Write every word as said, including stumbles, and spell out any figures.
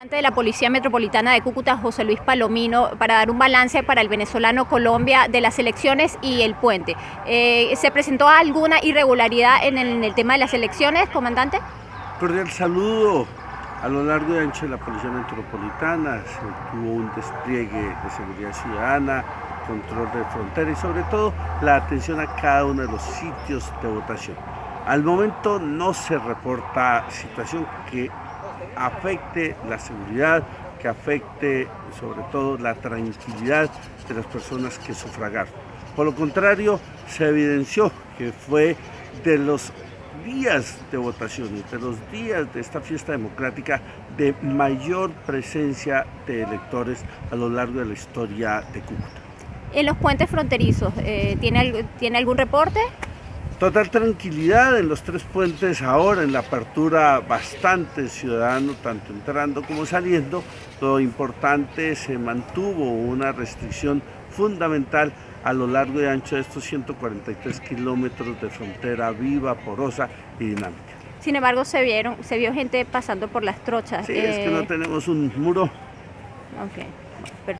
De la Policía Metropolitana de Cúcuta, José Luis Palomino, para dar un balance para el venezolano Colombia de las elecciones y el puente. Eh, ¿Se presentó alguna irregularidad en el, en el tema de las elecciones, comandante? Cordial saludo. A lo largo y ancho de la Policía Metropolitana se tuvo un despliegue de seguridad ciudadana, control de frontera y sobre todo la atención a cada uno de los sitios de votación. Al momento no se reporta situación que afecte la seguridad, que afecte sobre todo la tranquilidad de las personas que sufragaron. Por lo contrario, se evidenció que fue de los días de votación y de los días de esta fiesta democrática de mayor presencia de electores a lo largo de la historia de Cúcuta. En los puentes fronterizos, eh, ¿tiene, ¿tiene algún reporte? Total tranquilidad en los tres puentes ahora, en la apertura bastante ciudadano, tanto entrando como saliendo. Lo importante, se mantuvo una restricción fundamental a lo largo y ancho de estos ciento cuarenta y tres kilómetros de frontera viva, porosa y dinámica. Sin embargo, se vieron, se vio gente pasando por las trochas. Sí, eh... es que no tenemos un muro. Ok.